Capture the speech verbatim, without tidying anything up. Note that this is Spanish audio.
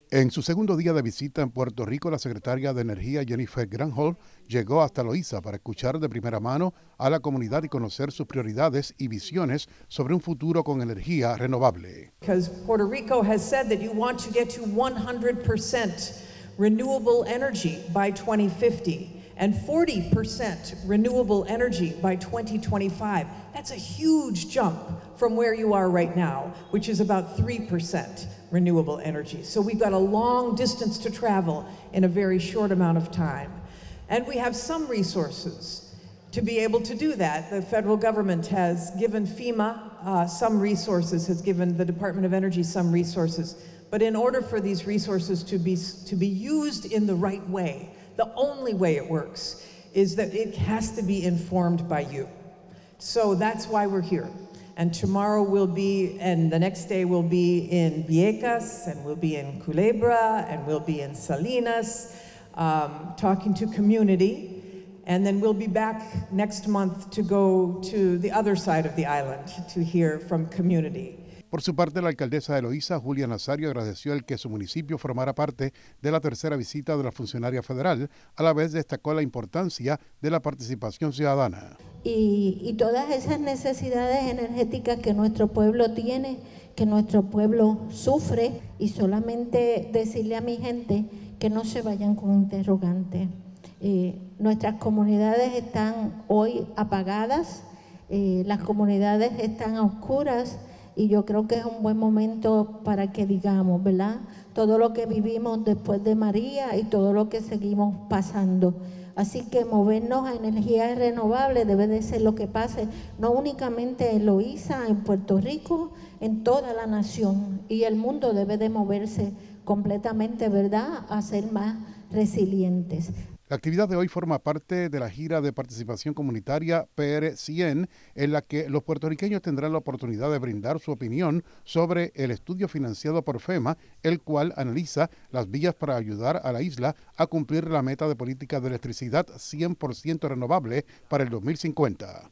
En su segundo día de visita en Puerto Rico, la secretaria de Energía Jennifer Granholm llegó hasta Loíza para escuchar de primera mano a la comunidad y conocer sus prioridades y visiones sobre un futuro con energía renovable. Because Puerto Rico has said that you want to get to one hundred percent renewable energy by twenty fifty and forty percent renewable energy by twenty twenty-five. That's a huge jump from where you are right now, which is about three percent renewable energy. So we've got a long distance to travel in a very short amount of time. And we have some resources to be able to do that. The federal government has given FEMA uh, some resources, has given the Department of Energy some resources. But in order for these resources to be, to be used in the right way, the only way it works is that it has to be informed by you. So that's why we're here. And tomorrow we'll be, and the next day we'll be in Vieques, and we'll be in Culebra, and we'll be in Salinas, um, talking to community. And then we'll be back next month to go to the other side of the island to hear from community. Por su parte, la alcaldesa de Loíza, Julia Nazario, agradeció el que su municipio formara parte de la tercera visita de la funcionaria federal. A la vez destacó la importancia de la participación ciudadana. Y, y todas esas necesidades energéticas que nuestro pueblo tiene, que nuestro pueblo sufre, y solamente decirle a mi gente que no se vayan con interrogantes. Eh, nuestras comunidades están hoy apagadas, eh, las comunidades están a oscuras, y yo creo que es un buen momento para que digamos, ¿verdad?, todo lo que vivimos después de María y todo lo que seguimos pasando. Así que movernos a energías renovables debe de ser lo que pase, no únicamente en Loíza, en Puerto Rico, en toda la nación. Y el mundo debe de moverse completamente, ¿verdad?, a ser más resilientes. La actividad de hoy forma parte de la gira de participación comunitaria P R cien, en la que los puertorriqueños tendrán la oportunidad de brindar su opinión sobre el estudio financiado por FEMA, el cual analiza las vías para ayudar a la isla a cumplir la meta de política de electricidad cien por ciento renovable para el dos mil cincuenta.